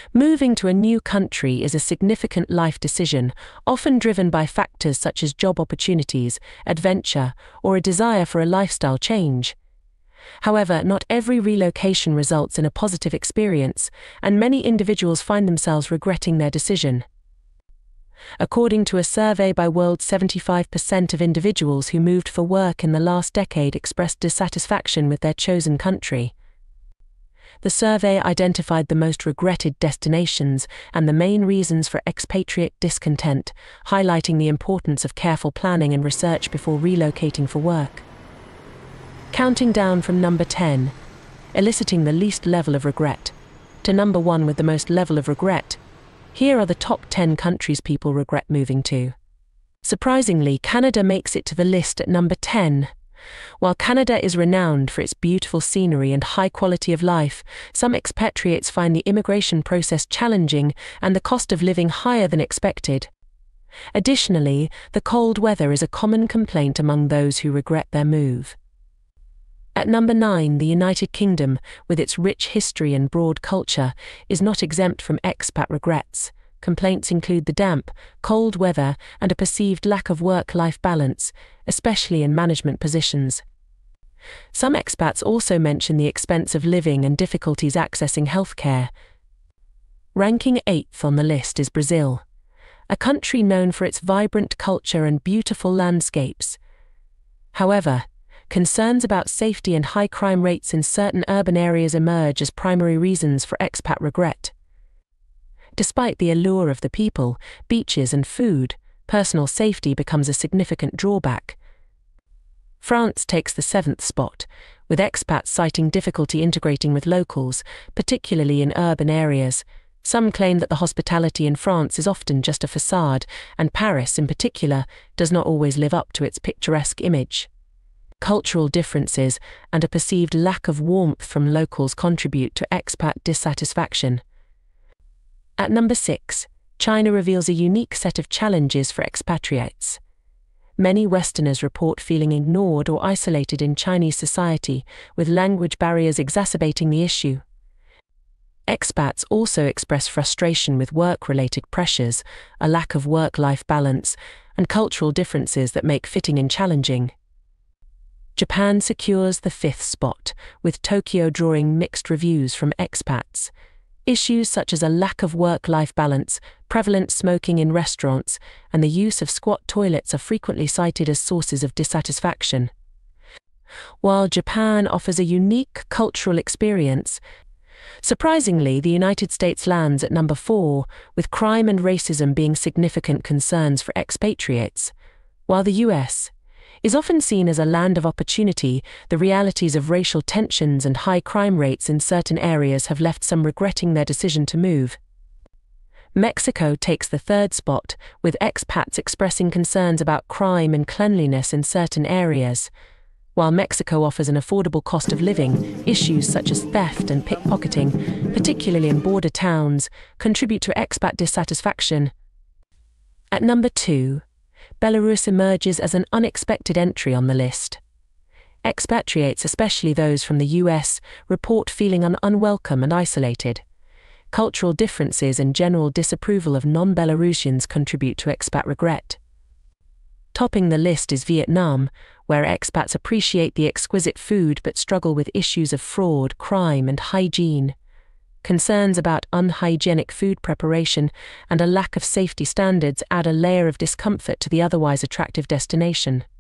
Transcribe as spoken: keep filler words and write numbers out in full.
Moving to a new country is a significant life decision, often driven by factors such as job opportunities, adventure, or a desire for a lifestyle change. However, not every relocation results in a positive experience, and many individuals find themselves regretting their decision. According to a survey by World, seventy-five percent of individuals who moved for work in the last decade expressed dissatisfaction with their chosen country. The survey identified the most regretted destinations and the main reasons for expatriate discontent, highlighting the importance of careful planning and research before relocating for work. Counting down from number ten, eliciting the least level of regret, to number one with the most level of regret. Here are the top ten countries people regret moving to. Surprisingly, Canada makes it to the list at number ten. While Canada is renowned for its beautiful scenery and high quality of life, some expatriates find the immigration process challenging and the cost of living higher than expected. Additionally, the cold weather is a common complaint among those who regret their move. At number nine, the United Kingdom, with its rich history and broad culture, is not exempt from expat regrets. Complaints include the damp, cold weather and a perceived lack of work-life balance, especially in management positions. Some expats also mention the expense of living and difficulties accessing healthcare. Ranking eighth on the list is Brazil, a country known for its vibrant culture and beautiful landscapes. However, concerns about safety and high crime rates in certain urban areas emerge as primary reasons for expat regret. Despite the allure of the people, beaches and food, personal safety becomes a significant drawback. France takes the seventh spot, with expats citing difficulty integrating with locals, particularly in urban areas. Some claim that the hospitality in France is often just a facade, and Paris, in particular, does not always live up to its picturesque image. Cultural differences and a perceived lack of warmth from locals contribute to expat dissatisfaction. At number six, China reveals a unique set of challenges for expatriates. Many Westerners report feeling ignored or isolated in Chinese society, with language barriers exacerbating the issue. Expats also express frustration with work-related pressures, a lack of work-life balance, and cultural differences that make fitting in challenging. Japan secures the fifth spot, with Tokyo drawing mixed reviews from expats. Issues such as a lack of work-life balance, prevalent smoking in restaurants, and the use of squat toilets are frequently cited as sources of dissatisfaction. While Japan offers a unique cultural experience, surprisingly, the United States lands at number four, with crime and racism being significant concerns for expatriates. While the U S is often seen as a land of opportunity, the realities of racial tensions and high crime rates in certain areas have left some regretting their decision to move. Mexico takes the third spot, with expats expressing concerns about crime and cleanliness in certain areas. While Mexico offers an affordable cost of living, issues such as theft and pickpocketing, particularly in border towns, contribute to expat dissatisfaction. At number two, Belarus emerges as an unexpected entry on the list. Expatriates, especially those from the U S, report feeling un- unwelcome and isolated. Cultural differences and general disapproval of non-Belarusians contribute to expat regret. Topping the list is Vietnam, where expats appreciate the exquisite food but struggle with issues of fraud, crime, and hygiene. Concerns about unhygienic food preparation and a lack of safety standards add a layer of discomfort to the otherwise attractive destination.